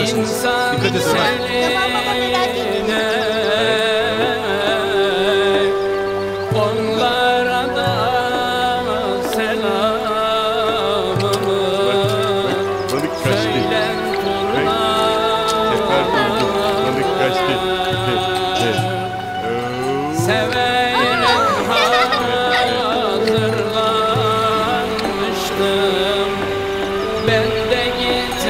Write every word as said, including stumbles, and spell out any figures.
yaparsınız. Dikkat edin. Tamam baba, merak etme. Onlara da selamımı Balık kaçtı. söyler turna. Sefer durdu. Balık kaçtı. Severek hazırlanmıştım. Ben de git